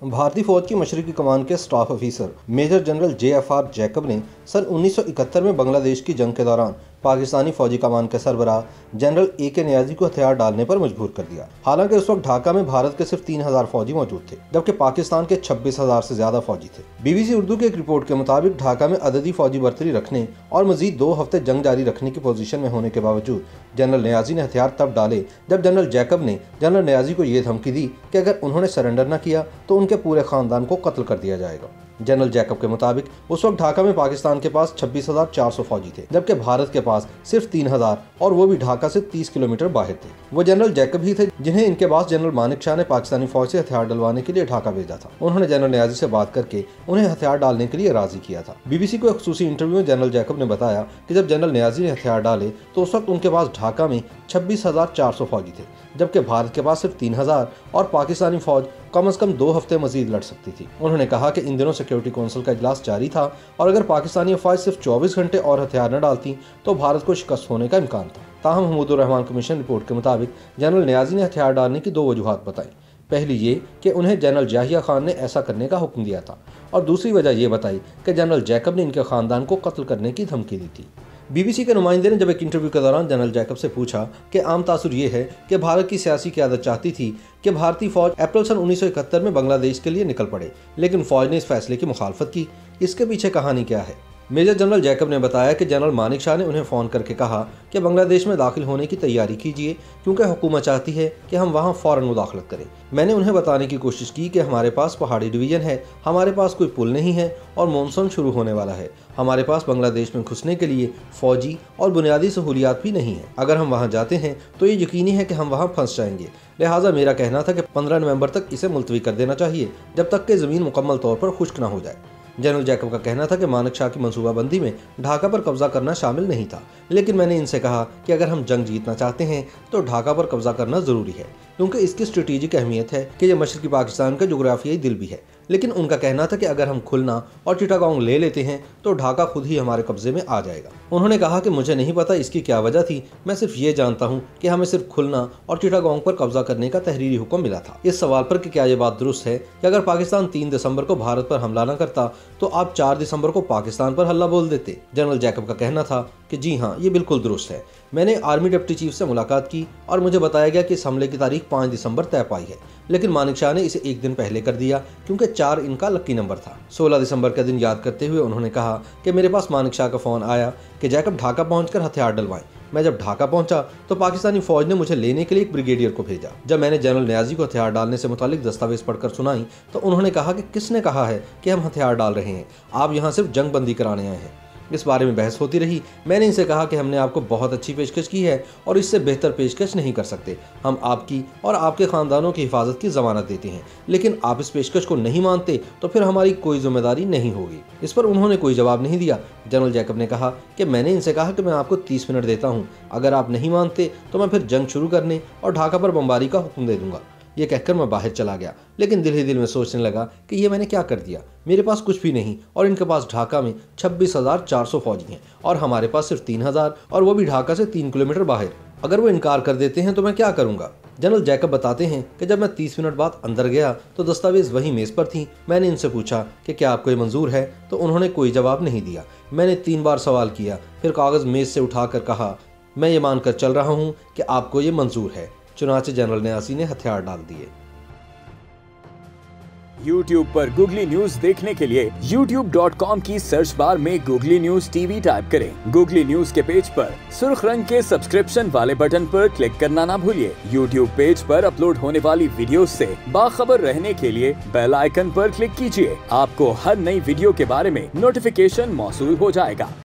भारतीय फौज की मशरकी कमान के staff officer major general JFR Jacob ने सन 1971 में बांग्लादेश की जंग के दौरान पाकिस्तानी फौजी कमान के सरबराह जनरल AK नियाजी को हथियार डालने पर मजबूर कर दिया। हालांकि उस वक्त ढाका में भारत के सिर्फ 3000 फौजी मौजूद थे, जबकि पाकिस्तान के 26,000 से ज्यादा फौजी थे। BBC उर्दू की एक रिपोर्ट के मुताबिक ढाका में अददी फौजी बर्तरी रखने और मजीद 2 हफ्ते जंग जारी रखने की पोजीशन में होने के बावजूद जनरल नियाजी ने हथियार तब डाले जब जनरल जैकब ने जनरल नियाजी को यह धमकी दी कि अगर उन्होंने सरेंडर न किया तो उनके पूरे खानदान को कत्ल कर दिया जाएगा। जनरल जैकब के मुताबिक उस वक्त ढाका में पाकिस्तान के पास 26,400 फौजी थे, जबकि भारत के पास सिर्फ 3,000 और वो भी ढाका से 30 किलोमीटर बाहर थे। वो जनरल जैकब ही थे जिन्हें इनके पास जनरल मानिक शाह ने पाकिस्तानी फौज से हथियार डलवाने के लिए ढाका भेजा था। उन्होंने जनरल नियाजी से बात करके उन्हें हथियार डालने के लिए राजी किया था। BBC को एक खुसूसी इंटरव्यू में जनरल जैकब ने बताया कि जब जनरल नियाजी ने हथियार डाले तो उस वक्त उनके पास ढाका में 26,400 फौजी थे, जबकि भारत के पास सिर्फ 3,000 और पाकिस्तानी फौज कम से कम 2 हफ्ते मजीद लड़ सकती थी। उन्होंने कहा कि इन दिनों सिक्योरिटी काउंसिल का इजलास जारी था और अगर पाकिस्तानी अफवाज सिर्फ 24 घंटे और हथियार न डालती तो भारत को शिकस्त होने का इम्कान था। ताहम हमीदुर रहमान कमीशन रिपोर्ट के मुताबिक जनरल नियाजी ने हथियार डालने की 2 वजूहात बताई। पहली ये कि उन्हें जनरल जाहिया खान ने ऐसा करने का हुक्म दिया था, और दूसरी वजह यह बताई कि जनरल जैकब ने इनके खानदान को कत्ल करने की धमकी दी थी। BBC के नुमाइंदे ने जब एक इंटरव्यू के दौरान जनरल जैकब से पूछा कि आम तासुर ये है कि भारत की सियासी क़यादत चाहती थी कि भारतीय फौज अप्रैल सन 1971 में बांग्लादेश के लिए निकल पड़े, लेकिन फौज ने इस फैसले की मुखालफत की। इसके पीछे कहानी क्या है? मेजर जनरल जैकब ने बताया कि जनरल मानिक शाह ने उन्हें फ़ोन करके कहा कि बांग्लादेश में दाखिल होने की तैयारी कीजिए, क्योंकि हुकूमत चाहती है कि हम वहां फ़ौरन मुदाखलत करें। मैंने उन्हें बताने की कोशिश की कि हमारे पास पहाड़ी डिवीज़न है, हमारे पास कोई पुल नहीं है और मानसून शुरू होने वाला है। हमारे पास बांग्लादेश में घुसने के लिए फ़ौजी और बुनियादी सहूलियात भी नहीं है। अगर हम वहाँ जाते हैं तो ये यकीनी है कि हम वहाँ फंस जाएंगे। लिहाजा मेरा कहना था कि 15 नवंबर तक इसे मुलतवी कर देना चाहिए, जब तक कि ज़मीन मुकम्मल तौर पर खुश्क न हो जाए। जनरल जैकब का कहना था कि मानिक शाह की मनसूबाबंदी में ढाका पर कब्जा करना शामिल नहीं था, लेकिन मैंने इनसे कहा कि अगर हम जंग जीतना चाहते हैं तो ढाका पर कब्जा करना ज़रूरी है, क्योंकि इसकी स्ट्रेटेजिक अहमियत है कि यह मशरकी पाकिस्तान का जोग्राफियाई दिल भी है। लेकिन उनका कहना था कि अगर हम खुलना और चिटागोंग ले लेते हैं तो ढाका खुद ही हमारे कब्जे में आ जाएगा। उन्होंने कहा कि मुझे नहीं पता इसकी क्या वजह थी, मैं सिर्फ ये जानता हूँ कि हमें सिर्फ खुलना और चिटागोंग पर कब्जा करने का तहरीरी हुक्म मिला था। इस सवाल पर कि क्या ये बात दुरुस्त है कि अगर पाकिस्तान 3 दिसंबर को भारत पर हमला न करता तो आप 4 दिसंबर को पाकिस्तान पर हल्ला बोल देते, जनरल जैकब का कहना था कि जी हाँ, ये बिल्कुल दुरुस्त है। मैंने आर्मी डिप्टी चीफ से मुलाकात की और मुझे बताया गया कि इस हमले की तारीख 5 दिसंबर तय पाई है, लेकिन मानिक शाह ने इसे 1 दिन पहले कर दिया क्योंकि 4 इनका लकी नंबर था। 16 दिसंबर का दिन याद करते हुए उन्होंने कहा कि मेरे पास मानिक शाह का फ़ोन आया कि जैकब ढाका पहुंचकर हथियार डलवाएं। मैं जब ढाका पहुंचा तो पाकिस्तानी फौज ने मुझे लेने के लिए एक ब्रिगेडियर को भेजा। जब मैंने जनरल नियाजी को हथियार डालने से मुतालिक दस्तावेज पढ़कर सुनाई तो उन्होंने कहा कि किसने कहा है कि हम हथियार डाल रहे हैं, आप यहाँ सिर्फ जंग बंदी कराने आए हैं। इस बारे में बहस होती रही। मैंने इनसे कहा कि हमने आपको बहुत अच्छी पेशकश की है और इससे बेहतर पेशकश नहीं कर सकते। हम आपकी और आपके ख़ानदानों की हिफाजत की ज़मानत देते हैं, लेकिन आप इस पेशकश को नहीं मानते तो फिर हमारी कोई जिम्मेदारी नहीं होगी। इस पर उन्होंने कोई जवाब नहीं दिया। जनरल जैकब ने कहा कि मैंने इनसे कहा कि मैं आपको 30 मिनट देता हूँ, अगर आप नहीं मानते तो मैं फिर जंग शुरू करने और ढाका पर बमबारी का हुक्म दे दूंगा। ये कहकर मैं बाहर चला गया, लेकिन दिल ही दिल में सोचने लगा कि ये मैंने क्या कर दिया। मेरे पास कुछ भी नहीं और इनके पास ढाका में 26,400 फौजी हैं और हमारे पास सिर्फ 3,000, और वो भी ढाका से 3 किलोमीटर बाहर। अगर वो इनकार कर देते हैं तो मैं क्या करूँगा? जनरल जैकब बताते हैं कि जब मैं 30 मिनट बाद अंदर गया तो दस्तावेज वहीं मेज़ पर थी। मैंने इनसे पूछा कि क्या आपको ये मंजूर है, तो उन्होंने कोई जवाब नहीं दिया। मैंने 3 बार सवाल किया, फिर कागज़ मेज़ से उठाकर कहा, मैं ये मानकर चल रहा हूँ कि आपको ये मंजूर है। चुनाचे जनरल नियाजी ने हथियार डाल दिए। YouTube पर गूगली न्यूज देखने के लिए youtube.com की सर्च बार में गूगली न्यूज TV टाइप करें। गूगली न्यूज के पेज पर सुर्ख रंग के सब्सक्रिप्शन वाले बटन पर क्लिक करना ना भूलिए। YouTube पेज पर अपलोड होने वाली वीडियोस से बाखबर रहने के लिए बेल आइकन पर क्लिक कीजिए। आपको हर नई वीडियो के बारे में नोटिफिकेशन मौसूल हो जाएगा।